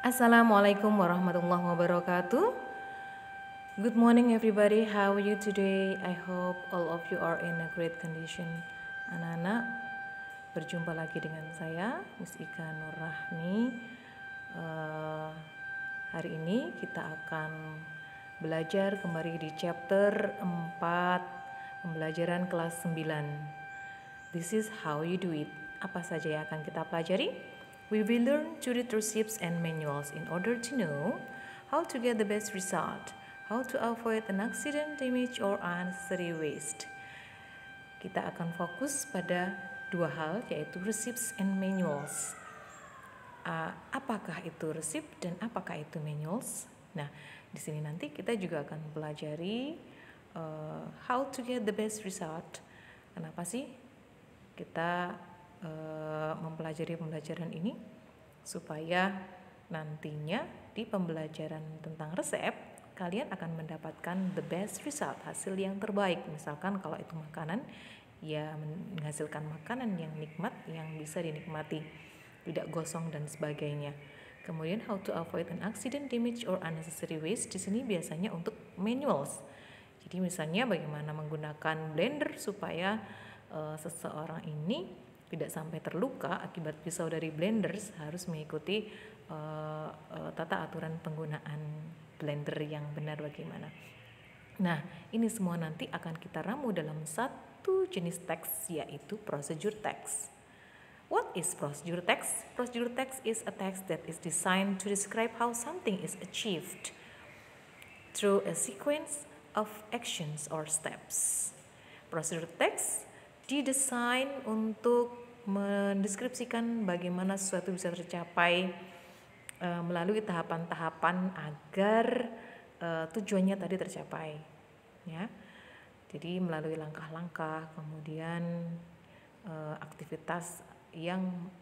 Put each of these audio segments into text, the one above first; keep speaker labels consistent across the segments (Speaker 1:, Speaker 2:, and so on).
Speaker 1: Assalamualaikum warahmatullahi wabarakatuh. Good morning everybody, how are you today? I hope all of you are in a great condition. Anak-anak, berjumpa lagi dengan saya, Miss Ika Nurrahmi. Hari ini kita akan belajar kembali di chapter 4, pembelajaran kelas 9. This is how you do it. Apa saja yang akan kita pelajari? We will learn to read receipts and manuals in order to know how to get the best result, how to avoid an accident, damage, or unnecessary waste. Kita akan fokus pada dua hal, yaitu receipts and manuals. Apakah itu receipt dan apakah itu manuals? Nah, di sini nanti kita juga akan pelajari how to get the best result. Kenapa sih kita mempelajari pembelajaran ini? Supaya nantinya di pembelajaran tentang resep kalian akan mendapatkan the best result, hasil yang terbaik. Misalkan kalau itu makanan, ya menghasilkan makanan yang nikmat, yang bisa dinikmati, tidak gosong dan sebagainya. Kemudian how to avoid an accident, damage, or unnecessary waste, di sini biasanya untuk manuals. Jadi misalnya bagaimana menggunakan blender supaya seseorang ini tidak sampai terluka akibat pisau dari blenders, harus mengikuti tata aturan penggunaan blender yang benar bagaimana. Nah, ini semua nanti akan kita ramu dalam satu jenis teks, yaitu procedure text. What is procedure text? Procedure text is a text that is designed to describe how something is achieved through a sequence of actions or steps. Procedure text didesain untuk mendeskripsikan bagaimana sesuatu bisa tercapai melalui tahapan-tahapan agar tujuannya tadi tercapai, ya. Jadi melalui langkah-langkah, kemudian aktivitas yang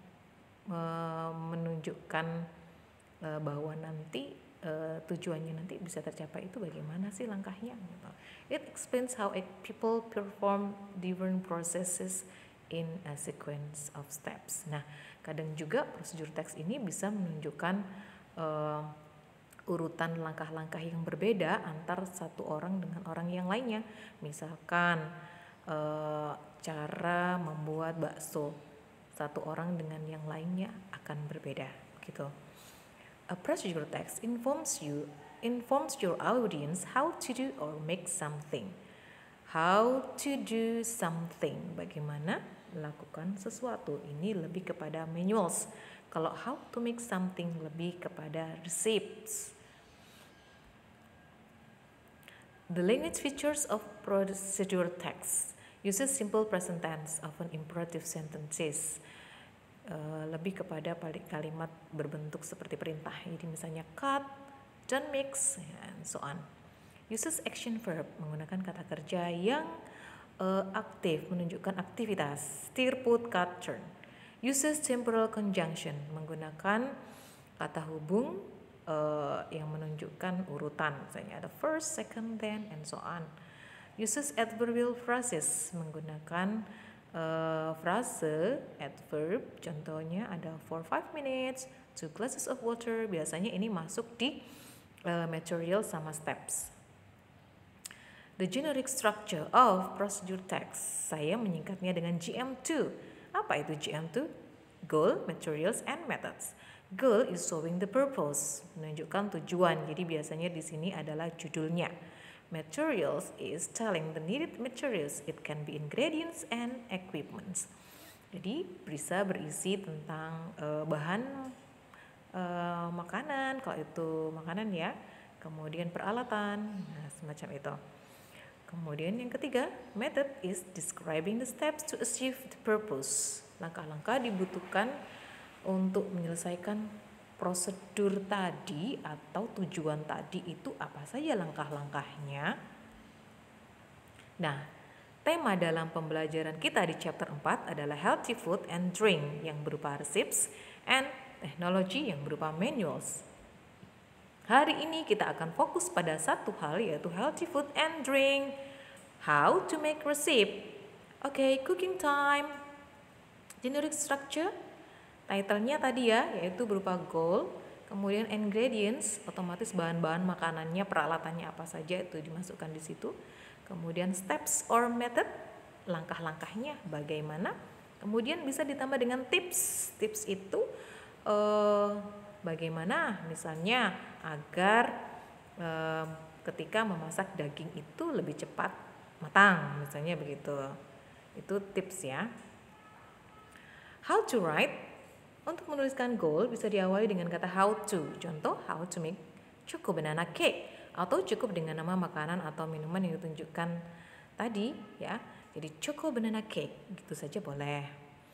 Speaker 1: menunjukkan bahwa nanti tujuannya nanti bisa tercapai itu bagaimana sih langkahnya. It explains how people perform different processes in a sequence of steps. Nah, kadang juga prosedur teks ini bisa menunjukkan urutan langkah-langkah yang berbeda antar satu orang dengan orang yang lainnya. Misalkan cara membuat bakso, satu orang dengan yang lainnya akan berbeda, gitu. A procedure text informs your audience how to do or make something. How to do something, bagaimana melakukan sesuatu, ini lebih kepada manuals. Kalau how to make something lebih kepada receipts. The language features of procedure text uses simple present tense, often imperative sentences. Lebih kepada kalimat berbentuk seperti perintah. Jadi misalnya cut, don't mix, and so on. Uses action verb, menggunakan kata kerja yang aktif, menunjukkan aktivitas. Stir, put, cut, turn. Uses temporal conjunction, menggunakan kata hubung yang menunjukkan urutan. Misalnya ada first, second, then, and so on. Uses adverbial phrases, menggunakan frase adverb. Contohnya ada for 5 minutes, 2 glasses of water. Biasanya ini masuk di material sama steps. The generic structure of procedure text, saya menyingkatnya dengan GM2. Apa itu GM2? Goal, materials, and methods. Goal is showing the purpose, menunjukkan tujuan. Jadi biasanya di sini adalah judulnya. Materials is telling the needed materials. It can be ingredients and equipments. Jadi bisa berisi tentang bahan makanan, kalau itu makanan ya. Kemudian peralatan, nah semacam itu. Kemudian yang ketiga, method is describing the steps to achieve the purpose. Langkah-langkah dibutuhkan untuk menyelesaikan prosedur tadi atau tujuan tadi, itu apa saja langkah-langkahnya. Nah, tema dalam pembelajaran kita di chapter 4 adalah healthy food and drink yang berupa receipts and technology yang berupa manuals. Hari ini kita akan fokus pada satu hal, yaitu healthy food and drink. How to make receipt. Okay, cooking time. Generic structure. Title-nya tadi ya, yaitu berupa goal, Kemudian ingredients, otomatis bahan-bahan makanannya, peralatannya apa saja itu dimasukkan di situ. Kemudian steps or method, langkah-langkahnya bagaimana. Kemudian bisa ditambah dengan tips. Tips itu bagaimana misalnya agar ketika memasak daging itu lebih cepat matang, misalnya begitu. Itu tips ya. How to write. Untuk menuliskan goal bisa diawali dengan kata how to. Contoh, how to make choco banana cake, atau cukup dengan nama makanan atau minuman yang ditunjukkan tadi ya. Jadi choco banana cake gitu saja boleh.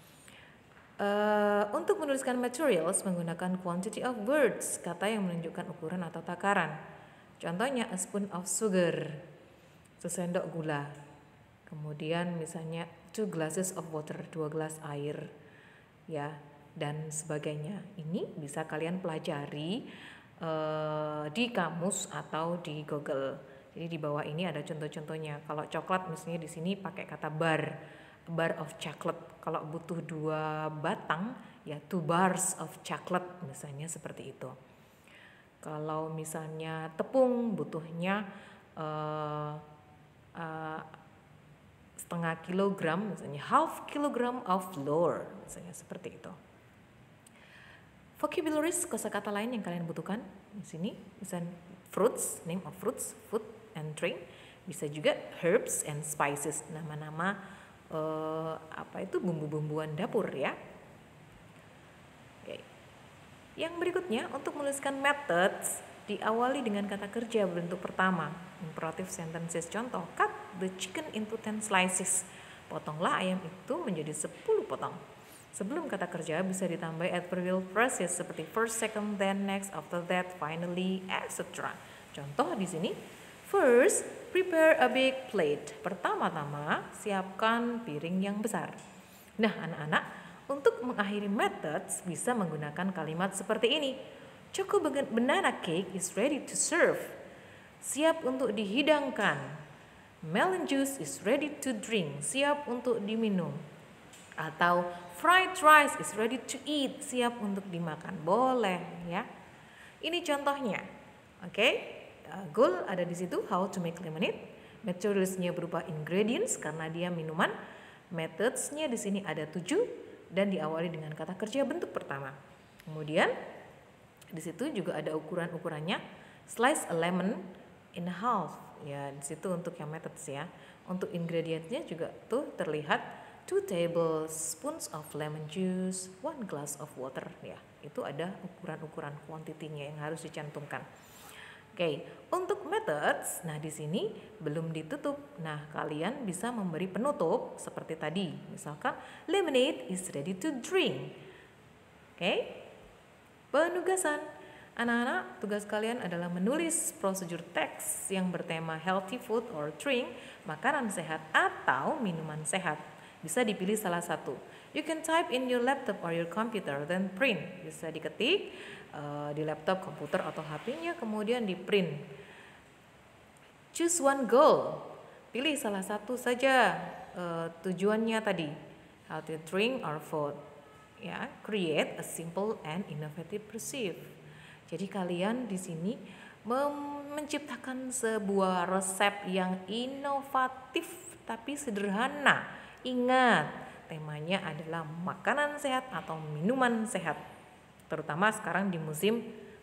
Speaker 1: Untuk menuliskan materials menggunakan quantity of words, kata yang menunjukkan ukuran atau takaran. Contohnya a spoon of sugar, sesendok gula. Kemudian misalnya 2 glasses of water, 2 gelas air ya, dan sebagainya. Ini bisa kalian pelajari di kamus atau di Google. Jadi di bawah ini ada contoh-contohnya. Kalau coklat misalnya di sini pakai kata bar of chocolate. Kalau butuh 2 batang ya 2 bars of chocolate, misalnya seperti itu. Kalau misalnya tepung butuhnya setengah kilogram, misalnya half kilogram of flour, misalnya seperti itu. Vocabularies, kosakata lain yang kalian butuhkan di sini, misalnya fruits, name of fruits, food and drink. Bisa juga herbs and spices, nama-nama bumbu-bumbuan dapur ya. Oke. Yang berikutnya, untuk menuliskan methods diawali dengan kata kerja bentuk pertama, imperative sentences. Contoh, cut the chicken into 10 slices. Potonglah ayam itu menjadi 10 potong. Sebelum kata kerja bisa ditambah adverbial phrases seperti first, second, then, next, after that, finally, etc. Contoh di sini, first, prepare a big plate. Pertama-tama, siapkan piring yang besar. Nah, anak-anak, untuk mengakhiri methods bisa menggunakan kalimat seperti ini. Choco banana cake is ready to serve. Siap untuk dihidangkan. Melon juice is ready to drink. Siap untuk diminum. Atau fried rice is ready to eat. Siap untuk dimakan. Boleh ya. Ini contohnya. Oke. Goal ada di situ, how to make lemonade. Materialsnya berupa ingredients karena dia minuman. Methodsnya di sini ada 7 dan diawali dengan kata kerja bentuk pertama. Kemudian di situ juga ada ukuran-ukurannya. Slice a lemon in half. Ya, di situ untuk yang methods ya. Untuk ingredientsnya juga tuh terlihat 2 tablespoons of lemon juice, 1 glass of water ya. Itu ada ukuran-ukuran kuantitinya yang harus dicantumkan. Oke, untuk methods, nah di sini belum ditutup. Nah, kalian bisa memberi penutup seperti tadi. Misalkan, lemonade is ready to drink. Oke, penugasan. Anak-anak, tugas kalian adalah menulis prosedur teks yang bertema healthy food or drink, makanan sehat atau minuman sehat. Bisa dipilih salah satu. You can type in your laptop or your computer, then print. Bisa diketik di laptop, komputer, atau HP-nya, kemudian di print. Choose one goal. Pilih salah satu saja tujuannya tadi. How to drink or food. Ya, create a simple and innovative recipe. Jadi kalian di sini menciptakan sebuah resep yang inovatif tapi sederhana. Ingat, temanya adalah makanan sehat atau minuman sehat. Terutama sekarang di musim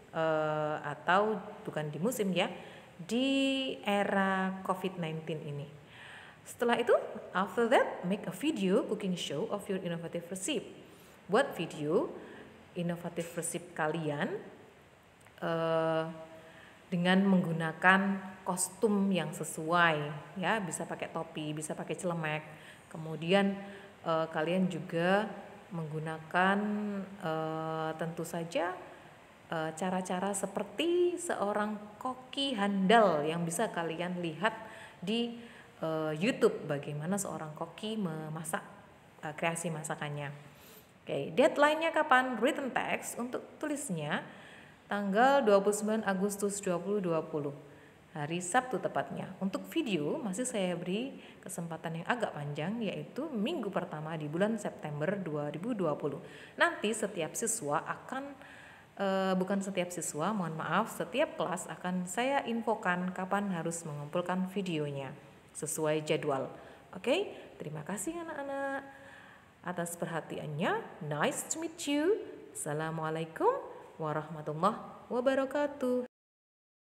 Speaker 1: atau bukan di musim ya, di era COVID-19 ini. Setelah itu, after that, make a video cooking show of your innovative recipe. Buat video inovatif recipe kalian dengan menggunakan kostum yang sesuai ya, bisa pakai topi, bisa pakai celemek. Kemudian kalian juga menggunakan tentu saja cara-cara seperti seorang koki handal yang bisa kalian lihat di YouTube, bagaimana seorang koki memasak, kreasi masakannya. Oke, deadline-nya kapan? Written text untuk tulisnya tanggal 29 Agustus 2020. Hari Sabtu tepatnya. Untuk video masih saya beri kesempatan yang agak panjang, yaitu minggu pertama di bulan September 2020. Nanti setiap siswa akan bukan setiap siswa, mohon maaf, setiap kelas akan saya infokan kapan harus mengumpulkan videonya sesuai jadwal. Oke, terima kasih anak-anak atas perhatiannya. Nice to meet you. Assalamualaikum warahmatullahi wabarakatuh.